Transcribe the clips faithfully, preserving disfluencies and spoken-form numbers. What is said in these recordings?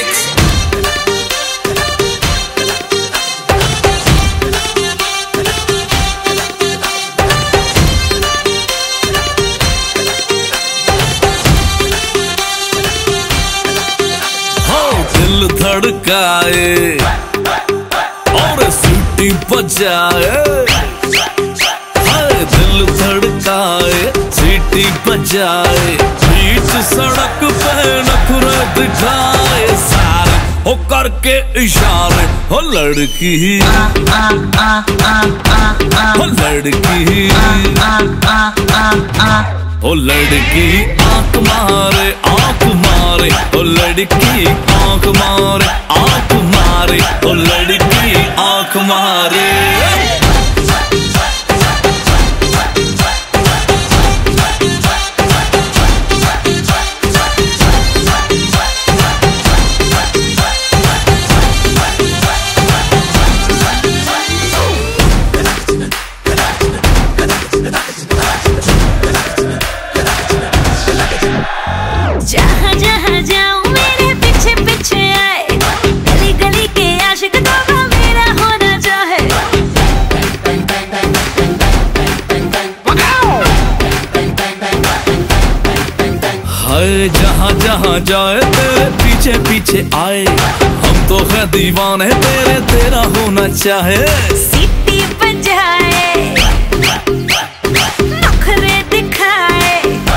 mix. दिल धड़काए और सीटी बजाए, दिल धड़काए सीटी बजाए, बीच सड़क पे नखरे दिखाए सारे हो करके इशारे। हो लड़की हो लड़की ओ लड़की आंख मारे आंख मारे, ओ लड़की आंख मारे आंख मारे, ओ लड़की आंख मारे। जहाँ जहाँ जाऊँ मेरे पीछे पीछे आए, गली गली के आशिक तो मेरा होना चाहे। हाय जहाँ जहाँ जाए तेरे पीछे पीछे आए, हम तो है दीवाने तेरे, तेरा होना चाहे। सीटी बजाए नखरे दिखाए,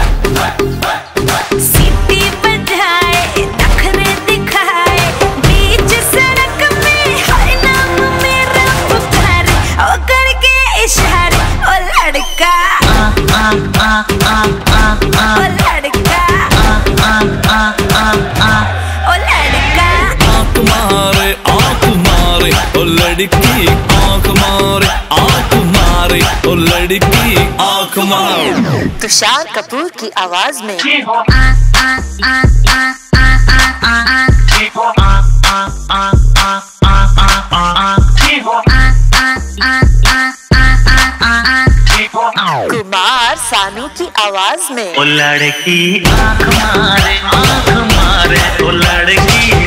सीटी बजाए नखरे दिखाए, बीच सड़क में हर नाम मेरा पुकारे, ओ करके इशारे। ओ लड़का ओ लड़का ओ लड़का आंख मारे आंख मारे, ओ लड़की आंख मारे आंख मारे, ओ लड़की आंख मारे। तुषार कपूर की आवाज में कुमार सानू की आवाज में ओ लड़की आंख मारे आंख मारे, ओ लड़की